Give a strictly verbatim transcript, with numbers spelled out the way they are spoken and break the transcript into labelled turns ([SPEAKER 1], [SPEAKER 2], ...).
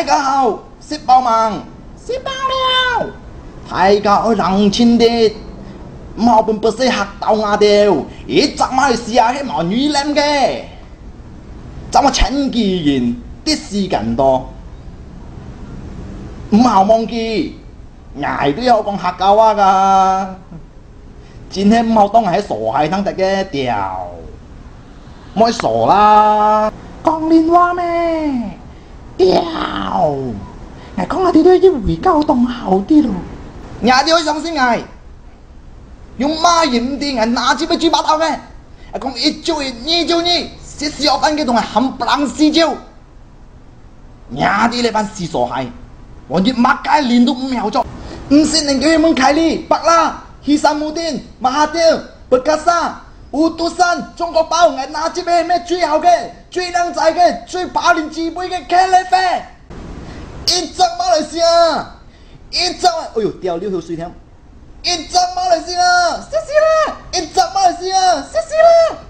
[SPEAKER 1] 大家好，食饱吗？食饱了。大家愛冷清啲，唔好本不是嚇到我哋，一集馬來西亞係冇語言嘅，怎麼請記人啲時間多？唔好忘記，捱都有講客家話㗎，真係唔好當係傻閪等得嘅掉，唔好傻啦，講連話咩？掉，我講下啲都要回交當好啲咯。伢啲可以相信我，用馬言啲人拿住俾豬把頭嘅，講一招一，二招二，寫小學班嘅同係冚唪唥四招，伢啲呢班死傻閪，我越擘街連都唔秒咗，唔信能叫佢們凱利、白拉、希薩姆丁、馬哈丁、布加沙、烏都山、中國寶，我拿住俾咩最好嘅、最靚仔嘅、最百年智慧嘅茄喱啡，一隻馬來西亞。一隻，哎呦，掉六條水條！一隻馬來西亞，謝謝啦！一隻馬來西亞，謝謝啦！